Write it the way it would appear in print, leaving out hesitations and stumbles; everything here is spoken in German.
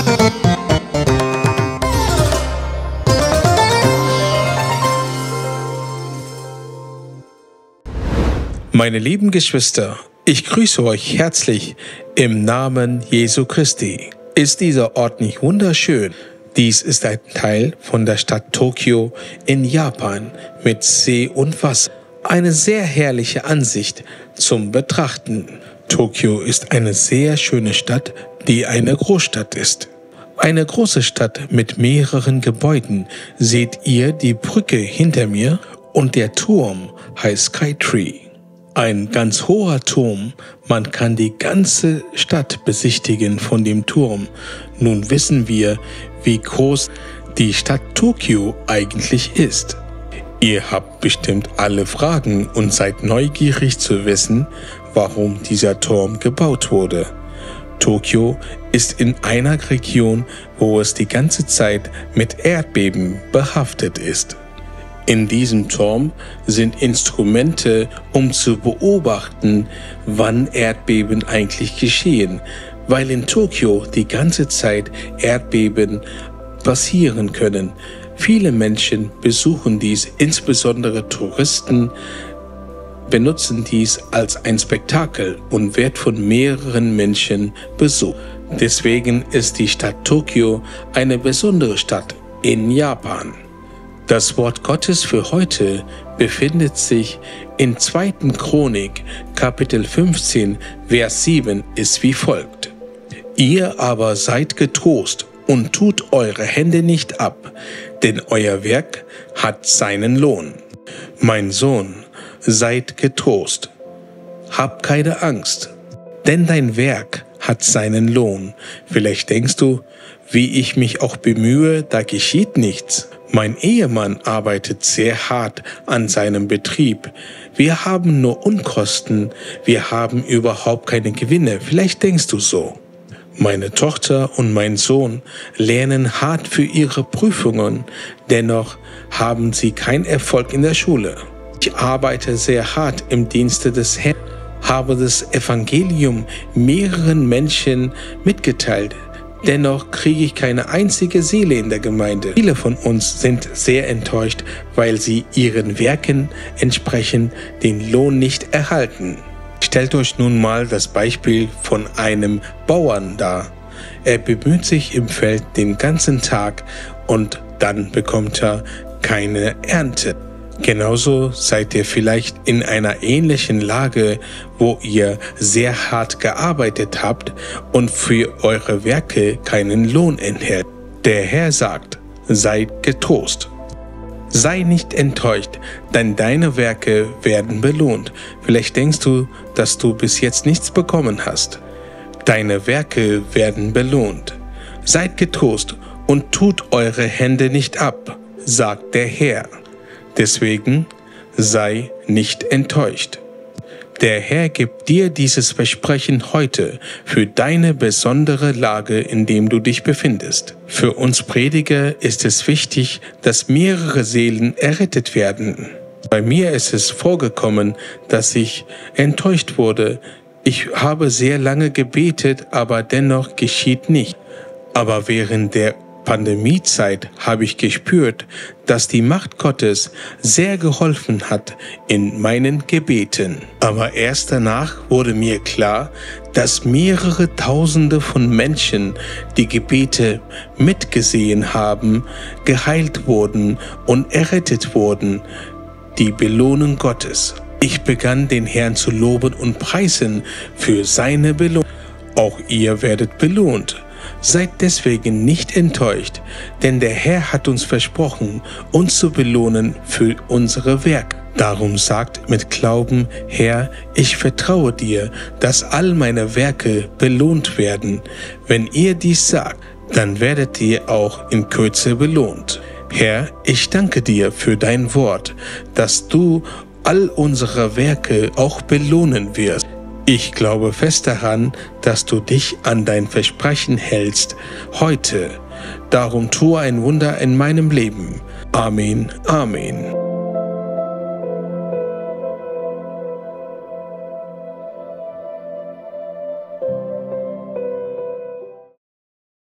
Meine lieben Geschwister, ich grüße euch herzlich im Namen Jesu Christi. Ist dieser Ort nicht wunderschön? Dies ist ein Teil von der Stadt Tokio in Japan mit See und Wasser. Eine sehr herrliche Ansicht zum Betrachten. Tokio ist eine sehr schöne Stadt, die eine Großstadt ist. Eine große Stadt mit mehreren Gebäuden. Seht ihr die Brücke hinter mir? Und der Turm heißt Skytree. Ein ganz hoher Turm, man kann die ganze Stadt besichtigen von dem Turm. Nun wissen wir, wie groß die Stadt Tokio eigentlich ist. Ihr habt bestimmt alle Fragen und seid neugierig zu wissen, warum dieser Turm gebaut wurde. Tokio ist in einer Region, wo es die ganze Zeit mit Erdbeben behaftet ist. In diesem Turm sind Instrumente, um zu beobachten, wann Erdbeben eigentlich geschehen, weil in Tokio die ganze Zeit Erdbeben passieren können. Viele Menschen besuchen dies, insbesondere Touristen benutzen dies als ein Spektakel und wird von mehreren Menschen besucht. Deswegen ist die Stadt Tokio eine besondere Stadt in Japan. Das Wort Gottes für heute befindet sich in 2. Chronik, Kapitel 15, Vers 7, ist wie folgt. Ihr aber seid getrost und tut eure Hände nicht ab, denn euer Werk hat seinen Lohn. Mein Sohn, seid getrost, hab keine Angst, denn dein Werk hat seinen Lohn. Vielleicht denkst du, wie ich mich auch bemühe, da geschieht nichts. Mein Ehemann arbeitet sehr hart an seinem Betrieb. Wir haben nur Unkosten, wir haben überhaupt keine Gewinne. Vielleicht denkst du so. Meine Tochter und mein Sohn lernen hart für ihre Prüfungen, dennoch haben sie keinen Erfolg in der Schule. Ich arbeite sehr hart im Dienste des Herrn, habe das Evangelium mehreren Menschen mitgeteilt. Dennoch kriege ich keine einzige Seele in der Gemeinde. Viele von uns sind sehr enttäuscht, weil sie ihren Werken entsprechend den Lohn nicht erhalten. Stellt euch nun mal das Beispiel von einem Bauern dar. Er bemüht sich im Feld den ganzen Tag und dann bekommt er keine Ernte. Genauso seid ihr vielleicht in einer ähnlichen Lage, wo ihr sehr hart gearbeitet habt und für eure Werke keinen Lohn erhält. Der Herr sagt, seid getrost. Sei nicht enttäuscht, denn deine Werke werden belohnt. Vielleicht denkst du, dass du bis jetzt nichts bekommen hast. Deine Werke werden belohnt. Seid getrost und tut eure Hände nicht ab, sagt der Herr. Deswegen sei nicht enttäuscht. Der Herr gibt dir dieses Versprechen heute für deine besondere Lage, in dem du dich befindest. Für uns Prediger ist es wichtig, dass mehrere Seelen errettet werden. Bei mir ist es vorgekommen, dass ich enttäuscht wurde. Ich habe sehr lange gebetet, aber dennoch geschieht nichts. Aber während der Pandemiezeit habe ich gespürt, dass die Macht Gottes sehr geholfen hat in meinen Gebeten. Aber erst danach wurde mir klar, dass mehrere Tausende von Menschen, die Gebete mitgesehen haben, geheilt wurden und errettet wurden. Die Belohnung Gottes. Ich begann den Herrn zu loben und preisen für seine Belohnung. Auch ihr werdet belohnt. Seid deswegen nicht enttäuscht, denn der Herr hat uns versprochen, uns zu belohnen für unsere Werke. Darum sagt mit Glauben, Herr, ich vertraue dir, dass all meine Werke belohnt werden. Wenn ihr dies sagt, dann werdet ihr auch in Kürze belohnt. Herr, ich danke dir für dein Wort, dass du all unsere Werke auch belohnen wirst. Ich glaube fest daran, dass du dich an dein Versprechen hältst, heute. Darum tue ein Wunder in meinem Leben. Amen, Amen.